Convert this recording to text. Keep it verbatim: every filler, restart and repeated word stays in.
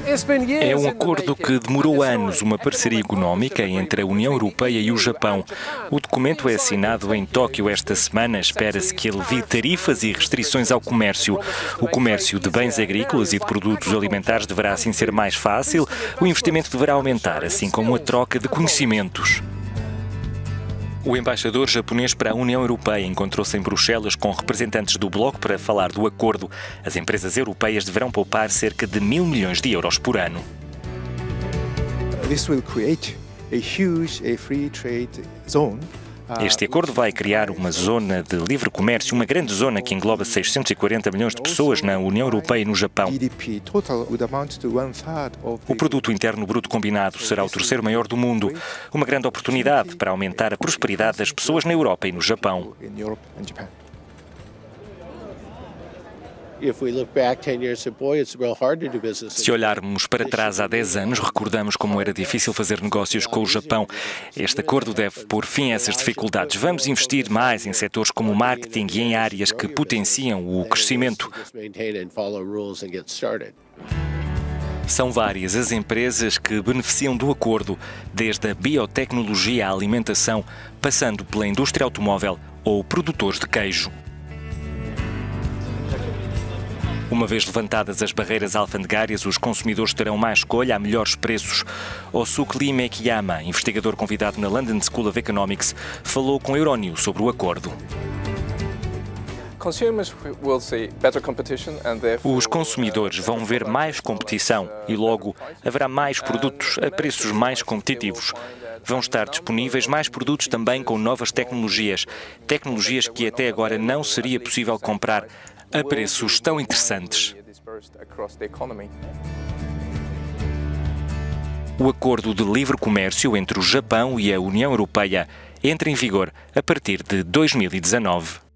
É um acordo que demorou anos, uma parceria económica entre a União Europeia e o Japão. O documento é assinado em Tóquio esta semana. Espera-se que alivie tarifas e restrições ao comércio. O comércio de bens agrícolas e de produtos alimentares deverá assim ser mais fácil. O investimento deverá aumentar, assim como a troca de conhecimentos. O embaixador japonês para a União Europeia encontrou-se em Bruxelas com representantes do bloco para falar do acordo. As empresas europeias deverão poupar cerca de mil milhões de euros por ano. This will create a huge a free trade zone. Este acordo vai criar uma zona de livre comércio, uma grande zona que engloba seiscentos e quarenta milhões de pessoas na União Europeia e no Japão. O produto interno bruto combinado será o terceiro maior do mundo, uma grande oportunidade para aumentar a prosperidade das pessoas na Europa e no Japão. Se olharmos para trás há dez anos, recordamos como era difícil fazer negócios com o Japão. Este acordo deve pôr fim a essas dificuldades. Vamos investir mais em setores como o marketing e em áreas que potenciam o crescimento. São várias as empresas que beneficiam do acordo, desde a biotecnologia à alimentação, passando pela indústria automóvel ou produtores de queijo. Uma vez levantadas as barreiras alfandegárias, os consumidores terão mais escolha a melhores preços. Osuke Mekiyama, investigador convidado na London School of Economics, falou com Euronews sobre o acordo. Os consumidores vão ver mais competição e, logo, haverá mais produtos a preços mais competitivos. Vão estar disponíveis mais produtos também com novas tecnologias, tecnologias que até agora não seria possível comprar a preços tão interessantes. O acordo de livre comércio entre o Japão e a União Europeia entra em vigor a partir de dois mil e dezanove.